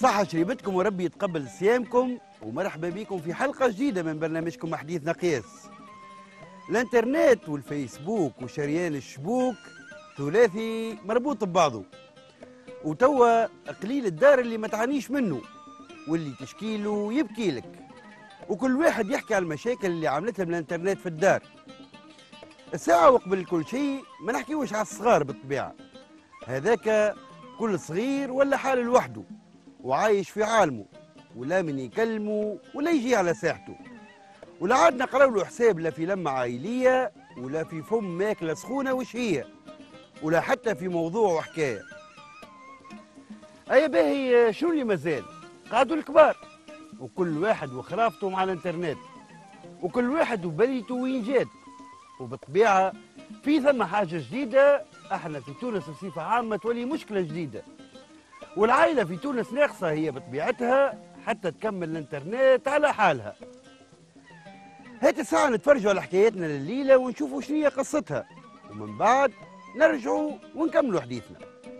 بالصحة شريبتكم وربي يتقبل صيامكم، ومرحبا بكم في حلقة جديدة من برنامجكم حديثنا قياس. الانترنت والفيسبوك وشريان الشبوك ثلاثي مربوط ببعضه، وتوا قليل الدار اللي ما تعانيش منه واللي تشكيله يبكي لك، وكل واحد يحكي على المشاكل اللي عملتها من الانترنت في الدار. الساعة وقبل كل شيء ما نحكيوش على الصغار بالطبيعة، هذاك كل صغير ولا حال لوحده وعايش في عالمه، ولا من يكلمه ولا يجي على ساحته، ولا عاد نقراو له حساب لا في لمة عائلية ولا في فم ماكلة سخونة وش هي، ولا حتى في موضوع وحكاية. أي باهي شو اللي مازال؟ قعدوا الكبار وكل واحد وخرافته مع الانترنت، وكل واحد وبليته وين جات، وبالطبيعة في ثم حاجة جديدة احنا في تونس بصفة عامة تولي مشكلة جديدة، والعائلة في تونس ناقصة هي بطبيعتها حتى تكمل الانترنت على حالها. هات الساعة نتفرجوا على حكايتنا لليلة ونشوفوا شنو هي قصتها، ومن بعد نرجعوا ونكملوا حديثنا.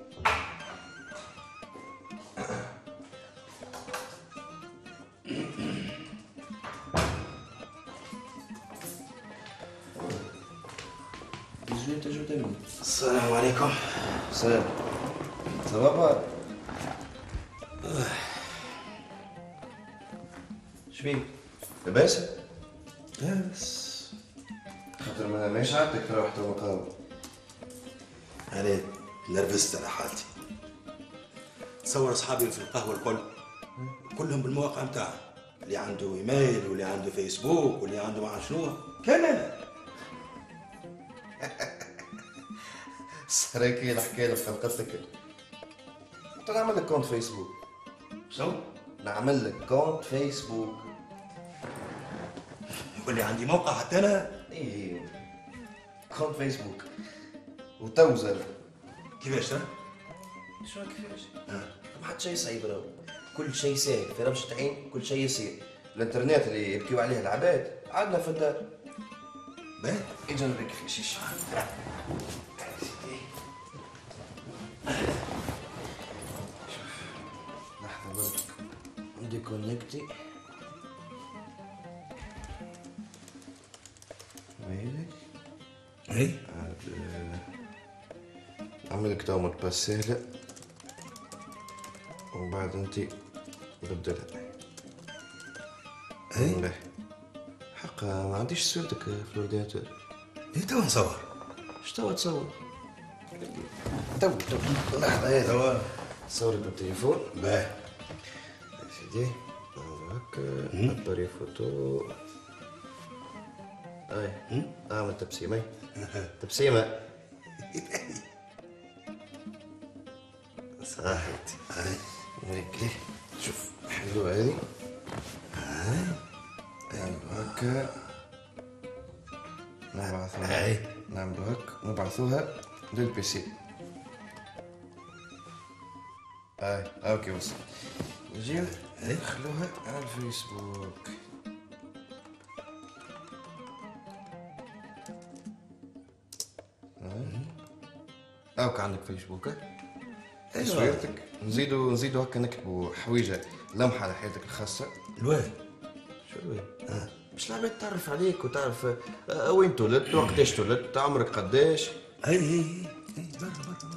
السلام عليكم. السلام. صباح. شبيك؟ لاباس؟ لاباس. خاطر ما ماهيش عادتك تروح تو مقاوم. أنا تلرفزت على حالتي. تصور أصحابي في القهوة الكل كلهم بالمواقع متاعهم، اللي عنده إيميل واللي عنده فيسبوك واللي عنده مع شنو كان أنا. سراكي الحكاية اللي خلقتك. قلت نعمل لك كونت فيسبوك. شو؟ نعمل لك كونت فيسبوك. يقول لي عندي موقع حتى أنا. إيه كونت فيسبوك. وتو زاد. كيفاش ترى؟ شو كيفاش؟ ما حد شيء صعيب راهو. كل شيء سهل في رمشة عين، كل شيء يصير. الانترنت اللي يبكيو عليه العباد عندنا في الدار. باهي اجا نوريك كيفاش يمشي. لحظة برك عندي كونكتي. ويلك؟ اي عمل لك تو مود باس سهلة ومن بعد انت بدلها. اي حق ما عنديش صورتك في الورديناتور. اي تو نصور. اش توا تصور؟ تو لحظة هذه توا تصورك بالتليفون. باهي سيدي هكا ابري فوتو. اي اعمل تبسيمة. تبسيمة صاحبتي. نوريك ليه. شوف حلوة هذه. هكا نبعثوها. نعملوا هكا نبعثوها للبيسي. اوكي وصل. نجيو ندخلوها على الفيسبوك. اوك عندك فيسبوك؟ تصويرتك نزيدو هكا نكتبوا حويجه لمحه على حياتك الخاصه. الواد شو الوين؟ باش العباد تعرف عليك وتعرف وين تولدت وقتاش تولدت عمرك قداش. اي برا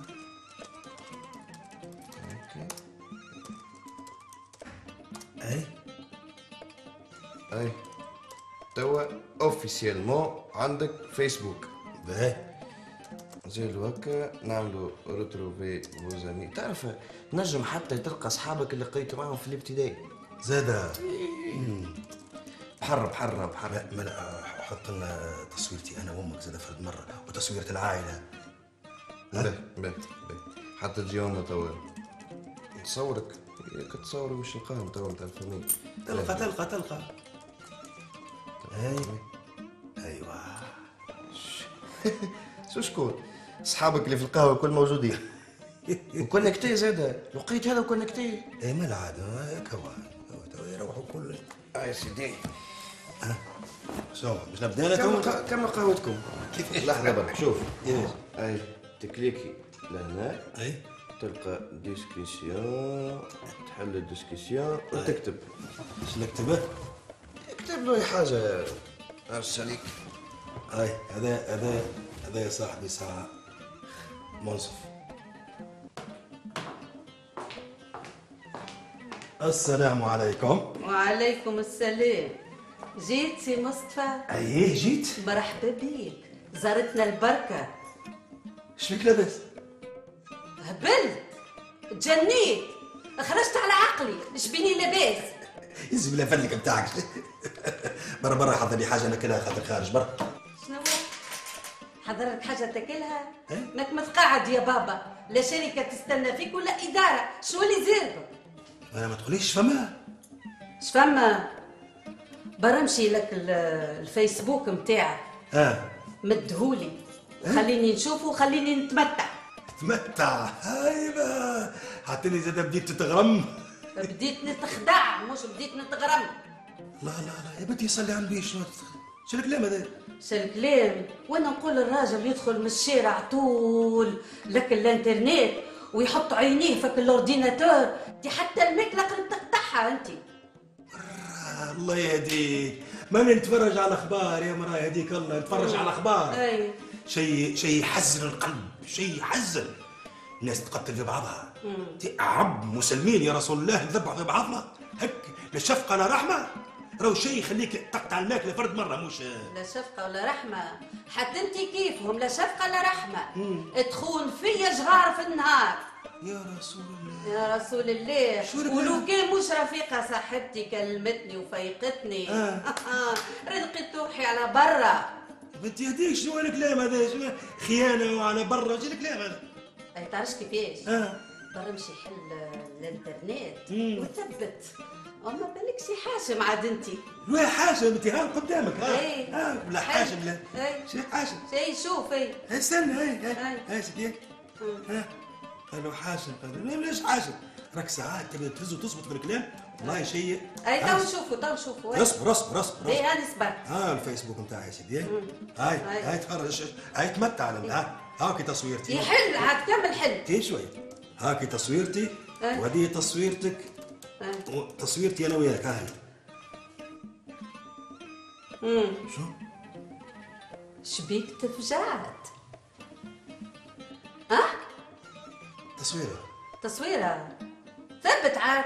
اي توا اوفيسيالمون عندك فيسبوك. باهي نزيدو هكا نعملو روتروفي فوزامي. تعرف نجم حتى تلقى اصحابك اللي لقيت معاهم في الابتدائي. زادا بحر ما حط لنا تصويرتي انا وامك زادا فرد مره وتصويره العائله. باهي حتى تجي امه توا نصورك. كتصور مش نلقاهم توا نتاع الفامي. تلقى ايوا شو شكون؟ اصحابك اللي في القهوه كل موجودين. وكونكتي زاده لقيت هذا وكونكتي. اي ما العاده كوا يروحوا كل. يا سيدي شو باش نبدا انا كملوا قهوتكم. لحظه برك شوف. كيفاش؟ اي تكليكي لهنا. اي تلقى ديسكسيون، تحل الديسكسيون وتكتب. اش نكتبه؟ اكتب له أي حاجة عرس عليك. هاي هذا يا صاحبي ساعة منصف. السلام عليكم. وعليكم السلام. جيت سي مصطفى؟ ايه جيت. مرحبا بيك، زارتنا البركة. شفيك لاباس؟ هبلت، تجنيت، خرجت على عقلي، اش بيني لاباس؟ يزي بلا فلك بتاعك. برا حضر لي حاجة ناكلها خاطر خارج برا. شنو؟ حضرت حاجة تاكلها؟ ماك متقاعد يا بابا، لا شركة تستنى فيك ولا إدارة، شو اللي زيربك؟ انا ما تقوليش فما. شفما؟ برمشي لك الفيسبوك متاعك. مدهولي، خليني نشوفه وخليني نتمتع. تمتع؟ هايبة حتى زاد بديت تتغرم. بديت نتخدع مش بديت نتغرم. لا يا بنتي صلي على النبي. شنو الكلام هذا؟ شو الكلام؟ وانا نقول الراجل يدخل من الشارع طول لك الانترنت ويحط عينيه فك الاورديناتور، دي حتى الماكله قلب تقطعها انت. الله يهديك، ماني نتفرج على اخبار يا مراه يهديك الله، نتفرج على اخبار. اي شيء يحزن القلب، شيء يحزن. الناس تقتل في بعضها. عرب مسلمين يا رسول الله نذبحوا في بعضنا هك، لا شفقه لا رحمه. راهو شيء يخليك تقطع الماكله فرد مره مش. لا شفقه ولا رحمه، حتى انت كيفهم لا شفقه لا رحمه. تخون فيا جغار في النهار. يا رسول الله يا رسول الله. ولو كان مش رفيقه صاحبتي كلمتني وفيقتني رزقت روحي على برا. بنتي يهديك شنو الكلام هذا؟ شنو خيانه وعلى برا؟ شنو الكلام هذا؟ اي تعرفش كيفاش؟ برمشي حل الانترنت وثبت. وما بالك شي حاشم عاد انت. لا حاشم انت ها قدامك. لا حاشم لا. شي حاشم. شي شوف استنى. هاي سيدي. قالوا حاشم. قالوا ليش حاشم؟ راك ساعات تبي تهز وتصبط في الكلام. والله شيء. اي تو نشوفوا. اصبر. اي انا صبرت. الفيسبوك نتاعي يا سيدي. هاي تفرج. هاي تمتع لنا. هاكي تصويرتي. يحل عاد كمل حل. تي شويه. هاكي تصويرتي وهذه تصويرتك. تصويرتي انا وياك. هاي. شو؟ شبيك تفجعت؟ تصويرة. ثبت عاد.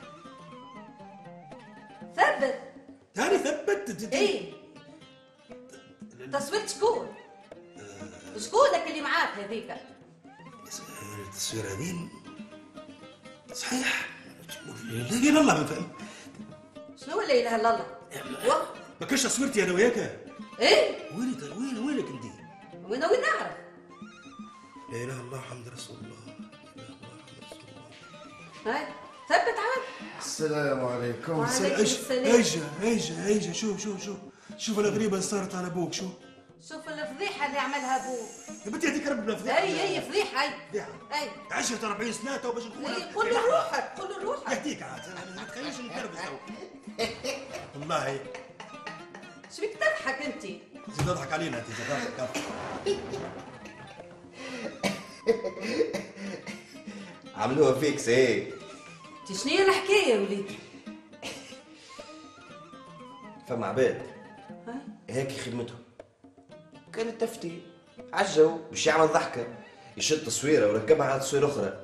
ثبت. يعني ثبت. ايه. تصوير شكون؟ شكونك اللي معاك هذيك؟ التصوير هذه صحيح. لا اله الا الله ما فهم. شنو لا اله الا الله؟ ما كاش تصويرتي انا وياك؟ ايه. وينك انت؟ وين نعرف؟ لا اله الا الله محمد رسول الله. هاي ثبت عاد. السلام عليكم. وعليكم السلام. ايجا شوف الغريبه اللي صارت على ابوك. شوف الفضيحه اللي عملها ابوك. يا بنتي هذيك ربنا فضيحه. اي فضيحه. اي 10 40 سنه تو باش نقول. قول له روحك. يهديك عاد ما تخليش نكربس والله. شبيك تضحك انت؟ زيد تضحك علينا انت. زيد تضحك. عملوها فيك سي. شنو هي الحكايه يا وليدي؟ فما عباد هيك خدمتهم كانت تفتي عالجو باش يعمل ضحكه، يشد تصويره وركبها على تصويره اخرى.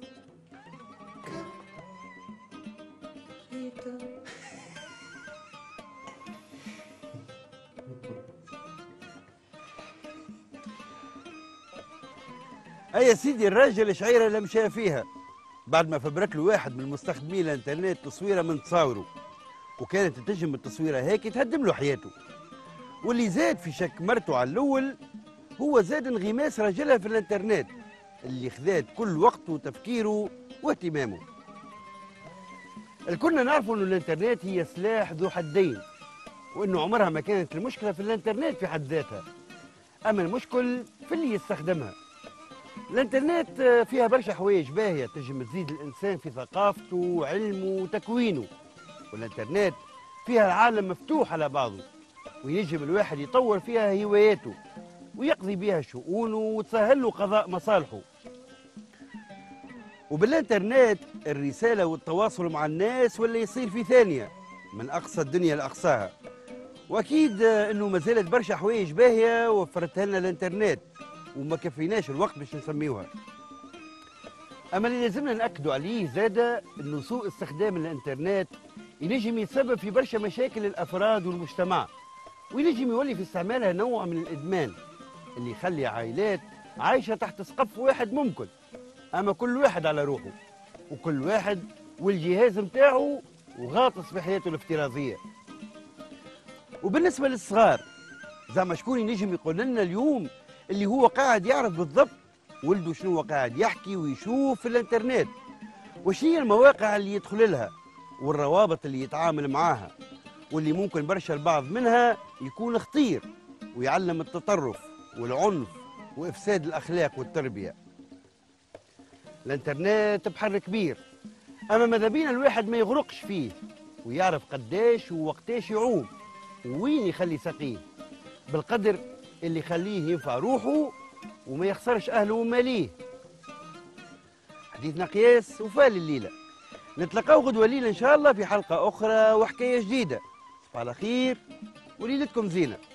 يا سيدي الراجل شعيره اللي مشى فيها بعد ما فبرك له واحد من مستخدمين الانترنت تصويره من تصاوره، وكانت تنجم التصويره هيك تهدم له حياته. واللي زاد في شك مرته على الاول هو زاد انغماس راجلها في الانترنت اللي خذات كل وقته وتفكيره واهتمامه. الكلنا نعرفوا انه الانترنت هي سلاح ذو حدين، وانه عمرها ما كانت المشكله في الانترنت في حد ذاتها، اما المشكل في اللي يستخدمها. الانترنت فيها برشا حوايج باهيه تنجم تزيد الانسان في ثقافته وعلمه وتكوينه، والانترنت فيها العالم مفتوح على بعضه وينجم الواحد يطور فيها هواياته ويقضي بها شؤونه وتسهل له قضاء مصالحه. وبالانترنت الرسالة والتواصل مع الناس واللي يصير في ثانية من أقصى الدنيا لأقصاها. وأكيد أنه ما زالت برشا حوايج باهية وفرتها لنا الانترنت وما كفيناش الوقت باش نسميوها. أما اللي لازمنا نأكدوا عليه زادة أنه سوء استخدام الانترنت ينجم يتسبب في برشا مشاكل للأفراد والمجتمع، وينجم يولي في استعمالها نوع من الإدمان اللي يخلي عائلات عايشة تحت سقف واحد ممكن، أما كل واحد على روحه وكل واحد والجهاز متاعه وغاطس في حياته الافتراضية. وبالنسبة للصغار زعما شكون ينجم يقول لنا اليوم اللي هو قاعد يعرف بالضبط ولده شنو قاعد يحكي ويشوف في الانترنت، وش هي المواقع اللي يدخل لها والروابط اللي يتعامل معاها، واللي ممكن برشا البعض منها يكون خطير ويعلم التطرف والعنف وإفساد الأخلاق والتربية. الانترنت بحر كبير، أما ماذا بينا الواحد ما يغرقش فيه ويعرف قداش ووقتاش يعوم وين يخلي ساقيه، بالقدر اللي يخليه ينفع روحه وما يخسرش أهله وماليه. حديثنا قياس وفال الليلة، نتلقاو غدوة الليلة إن شاء الله في حلقة أخرى وحكاية جديدة. تصبحوا على خير وليلتكم زينة.